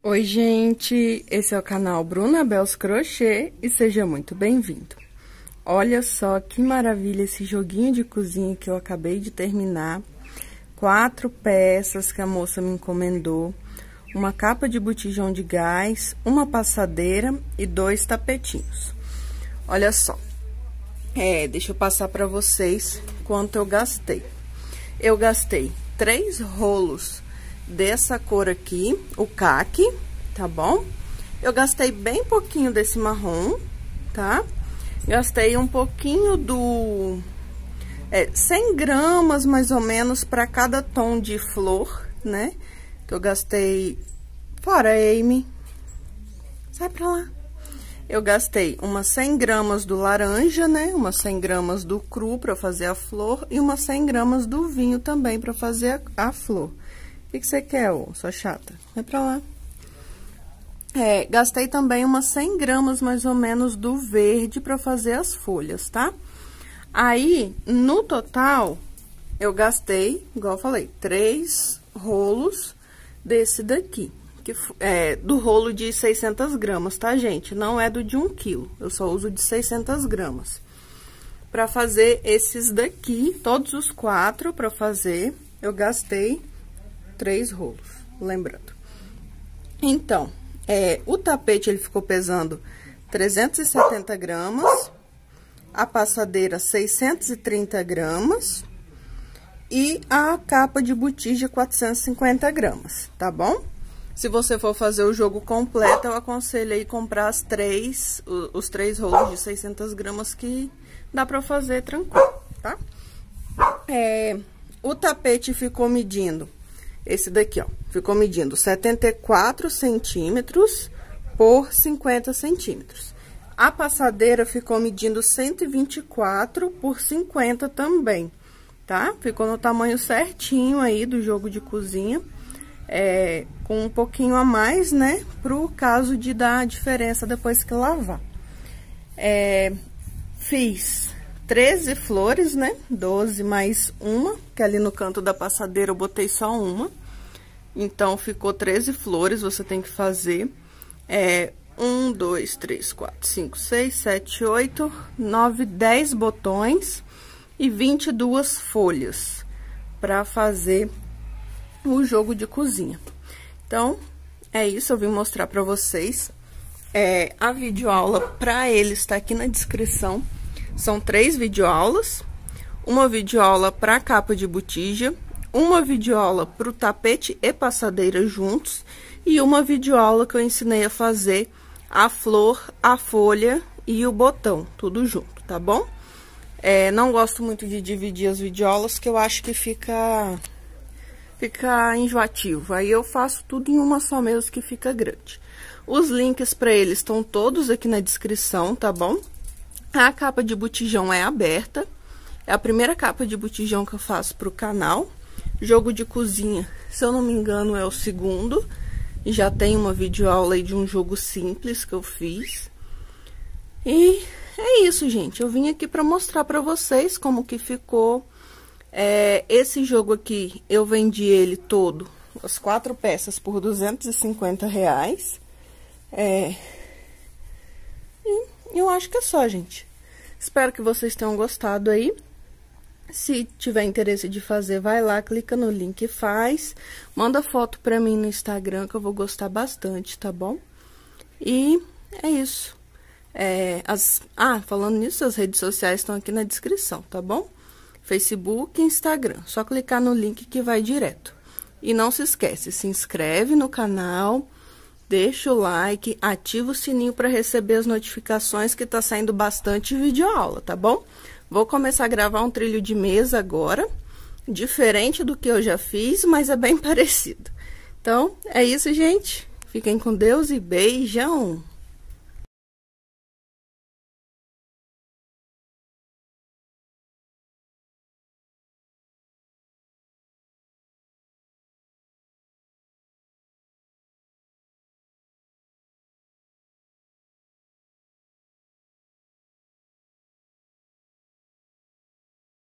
Oi, gente! Esse é o canal Bruna Bells Crochê e seja muito bem-vindo. Olha só que maravilha esse joguinho de cozinha que eu acabei de terminar. 4 peças que a moça me encomendou, uma capa de botijão de gás, uma passadeira e 2 tapetinhos. Olha só, deixa eu passar para vocês quanto eu gastei. Eu gastei 3 rolos dessa cor aqui, o caque, tá bom? Eu gastei bem pouquinho desse marrom, tá? Gastei um pouquinho do 100 gramas mais ou menos para cada tom de flor, né? Que eu gastei, fora Amy, sai pra lá. Eu gastei umas 100 gramas do laranja, né? Umas 100 gramas do cru para fazer a flor e umas 100 gramas do vinho também para fazer a flor. O que você quer, ô, sua chata? Vai pra lá. Gastei também umas 100 gramas, mais ou menos, do verde pra fazer as folhas, tá? Aí, no total, eu gastei, igual eu falei, 3 rolos desse daqui. Que do rolo de 600 gramas, tá, gente? Não é do de 1 quilo, eu só uso de 600 gramas. Pra fazer esses daqui, todos os 4 pra fazer, eu gastei 3 rolos, lembrando. Então, o tapete, ele ficou pesando 370 gramas, a passadeira 630 gramas e a capa de botija 450 gramas, tá bom? Se você for fazer o jogo completo, eu aconselho aí comprar os 3 rolos de 600 gramas que dá pra fazer tranquilo, tá? O tapete ficou medindo, esse daqui, ó, ficou medindo 74 centímetros por 50 centímetros. A passadeira ficou medindo 124 por 50 também, tá? Ficou no tamanho certinho aí do jogo de cozinha, com um pouquinho a mais, né? Pro caso de dar a diferença depois que lavar. Fiz 13 flores, né? 12 mais uma, que ali no canto da passadeira eu botei só uma. Então, ficou 13 flores, você tem que fazer 1, 2, 3, 4, 5, 6, 7, 8, 9, 10 botões e 22 folhas para fazer o jogo de cozinha. Então, é isso, eu vim mostrar para vocês. A videoaula para eles está aqui na descrição. São 3 videoaulas, uma videoaula para a capa de botija, uma videoaula para o tapete e passadeira juntos e uma videoaula que eu ensinei a fazer a flor, a folha e o botão, tudo junto, tá bom? Não gosto muito de dividir as videoaulas, que eu acho que fica enjoativo. Aí eu faço tudo em uma só mesmo, que fica grande. Os links para eles estão todos aqui na descrição, tá bom? A capa de botijão é aberta, é a primeira capa de botijão que eu faço pro canal. Jogo de cozinha, se eu não me engano, é o segundo. E já tem uma videoaula aí de um jogo simples que eu fiz. E é isso, gente. Eu vim aqui para mostrar para vocês como que ficou. Esse jogo aqui, eu vendi ele todo, as 4 peças, por R$250. E eu acho que é só, gente. Espero que vocês tenham gostado aí. Se tiver interesse de fazer, vai lá, clica no link e faz. Manda foto pra mim no Instagram, que eu vou gostar bastante, tá bom? E é isso. Falando nisso, as redes sociais estão aqui na descrição, tá bom? Facebook e Instagram. Só clicar no link que vai direto. E não se esquece, se inscreve no canal, deixa o like, ativa o sininho para receber as notificações, que tá saindo bastante videoaula, tá bom? Vou começar a gravar um trilho de mesa agora, diferente do que eu já fiz, mas é bem parecido. Então, é isso, gente. Fiquem com Deus e beijão!